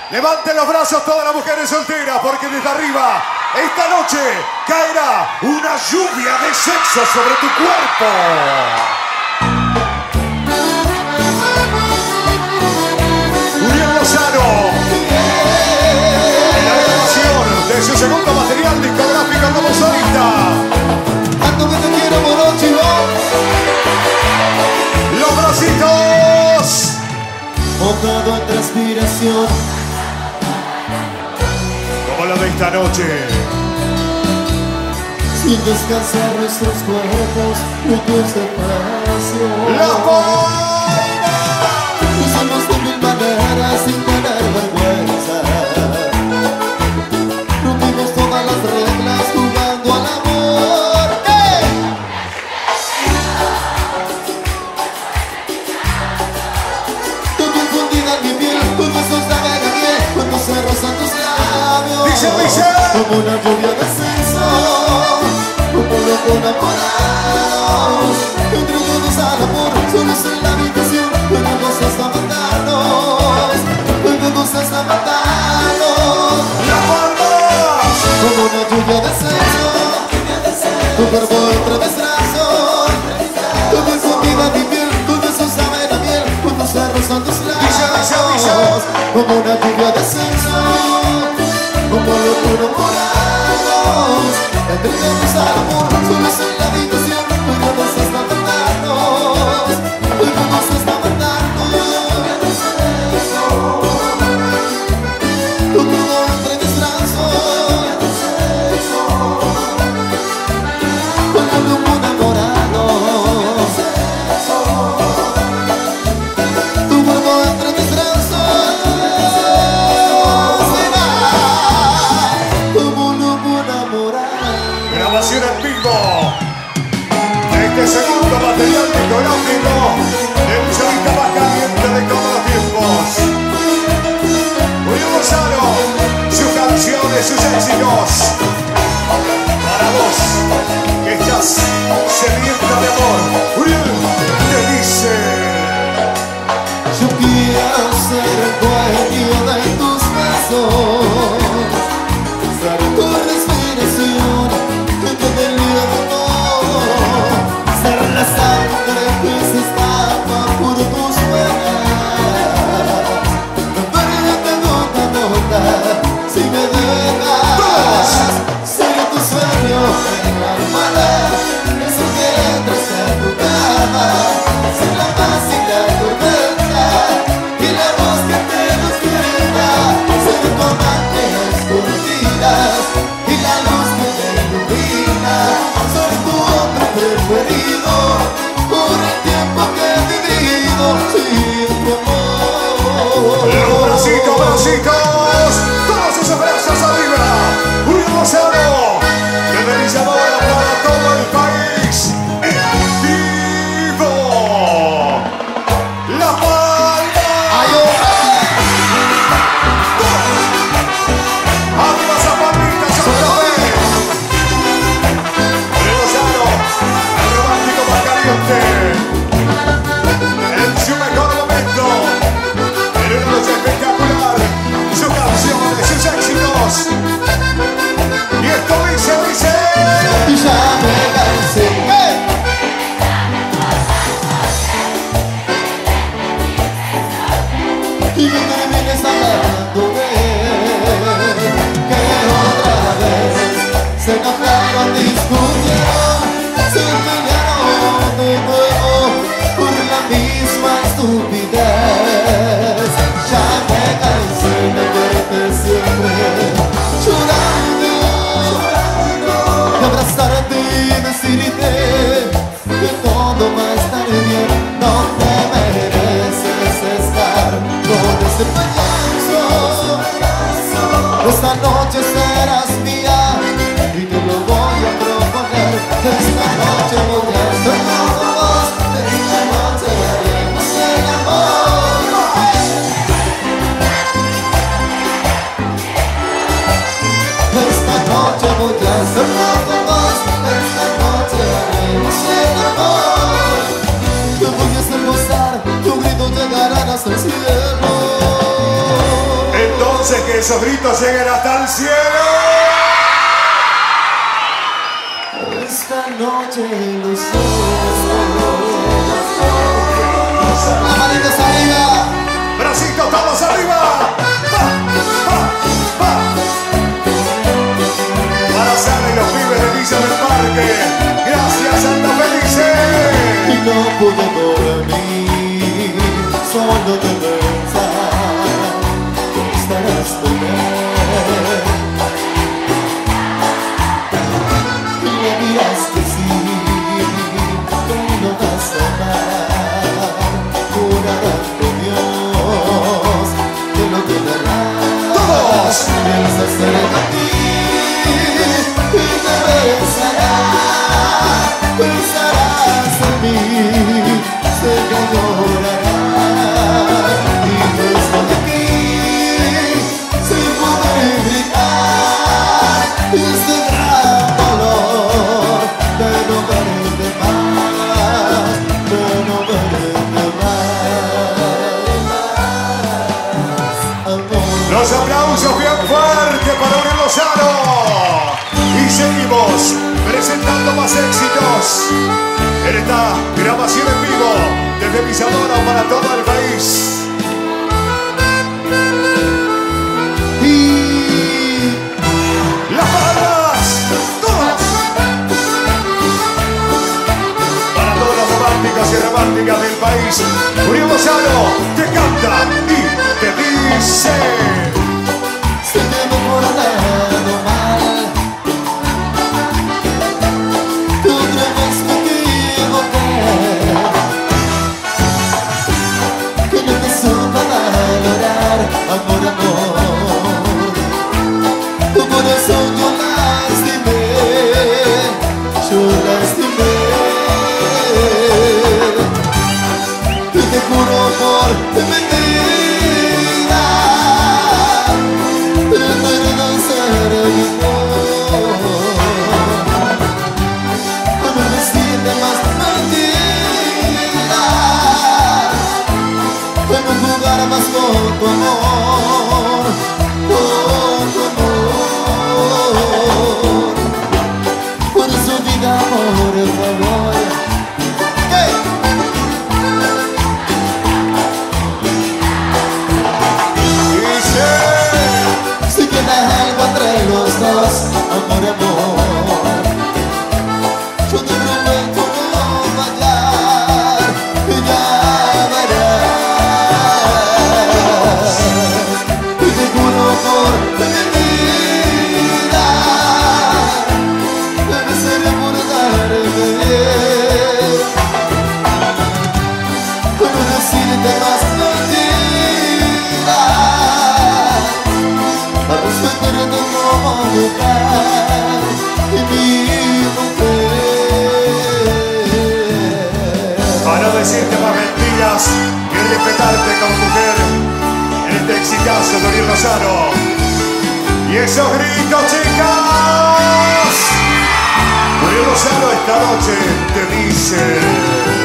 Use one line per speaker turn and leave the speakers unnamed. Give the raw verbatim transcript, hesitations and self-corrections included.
Levanten los brazos todas las mujeres solteras, porque desde arriba, esta noche, caerá una lluvia de sexo sobre tu cuerpo. Uriel Lozano, en la grabación de su segundo material discográfico como solista.
Tanto que te quiero, Morochi,
Los bracitos.
mojado en transpiración,
como lo de esta noche.
sin descansar nuestros cuerpos, mutuos de pasión.
La palma.
Usamos de mil maneras sin tener vergüenza. Rompimos todas las reglas jugando al amor. ¡Hey! Tú confundida en mi piel, tus besos de miel, cuando se rozan tus labios.
Dice, dice.
Como una lluvia de sexo, como loco enamorados. Entre todos al amor, solos en la habitación, juegos hasta matarnos, juegos hasta matarnos.
La palma.
Como una lluvia de sexo, tu cuerpo entre mis brazos, tu confundida mi piel, tus besos saben a miel, cuando se rozan tus labios. Como una lluvia de sexo, como loco enamorados, entre todos al amor, solos en la habitación, juegos hasta matarnos, juegos hasta matarnos. Tu crudo entre mis brazos, como loco enamorado. Tu cuerpo entre mis brazos, como loco enamorado.
Grabación en vivo de este segundo material discográfico del solista más caliente de todos los tiempos. Uriel Lozano, sus canciones, sus éxitos. Para vos, que estás sedienta de amor, Uriel te dice:
Yo quiero ser el dueño de tus besos, ser tu respiración, que te delirio de amor, ser la sangre que se escapa por tus venas, perderte gota a gota, si me dejas, seré tu sueño en la almohada, eso que entras en tu cama, ser la paz y la tormenta, y la voz que te despierta, ser tu amante a escondidas, y la luz que te ilumina, soy tu hombre preferido, por el tiempo que he vivido sin tu amor.
los bracitos, bracitos, todos esos brazos arriba. Uriel Lozano, que feliz amor para todo el país. En vivo. La palma. Arriba esas palmitas otra vez. Uriel Lozano, el romántico más caliente. En su mejor momento. En una noche espectacular, sus canciones, sus éxitos. Y esto dice, dice.
Y ya me cansé. ¡Hey! Y no te vienes hablando de que otra vez se enojaron, discutieron, se pelearon de nuevo por la misma estupidez. Ya me cansé de verte siempre llorando, de abrazarte y decirte que todo va a estar bien. No te mereces estar con este payaso. Esta noche serás mía y te lo voy a proponer. Esta noche voy a hacer todo vos. Esta noche haremos el amor. Esta noche voy a hacer todo vos. Esta noche haremos el amor. Te voy a hacer gozar, tu grito llegará hasta el cielo.
En Entonces que esos gritos lleguen hasta el cielo.
Esta noche los ojos, las manitos arriba,
Bracitos todos arriba. Pa, pa, pa. Para Sara y los pibes de Villa del Parque. Gracias, Santa Felice.
y no pude dormir, solo de pensar que estarás con él. Y me dirás que sí, que no vas a amar, jurando Dios que no te dará.
Todos.
Él se acerca a ti y te besará, pensarás en mí, sé que llorará y yo estoy aquí sin poder gritar este gran dolor de no verte más, de no verte más, amor.
Los aplausos bien fuertes para Uriel Lozano. Y seguimos presentando más éxitos en esta grabación en vivo desde Villadora para todo el país.
Y
Las palmas, todas. Para todos los románticos y románticas del país, Uriel Lozano te canta y te dice.
sé que me he portado mal, tú crees que me equivoqué, que no te supe valorar, amor, amor. Tu corazón yo lastimé, yo lastimé. Y te juro por mi vida, trataré de ser mejor, para no decirte más mentiras, para no jugar más con tu amor, con tu amor. Por eso vida, por favor. Hey.
Dice.
Si queda algo entre los dos, amor, amor, yo te prometo no fallar y ya verás. Y te juro por mi vida, debe ser por darme bien, por no decirte más mentiras, a respetarte como lugar y mi mujer.
Para no decirte más mentiras y respetarte como mujer en este exitazo de Uriel Lozano. Y esos gritos, chicas. Uriel Lozano esta noche te dice.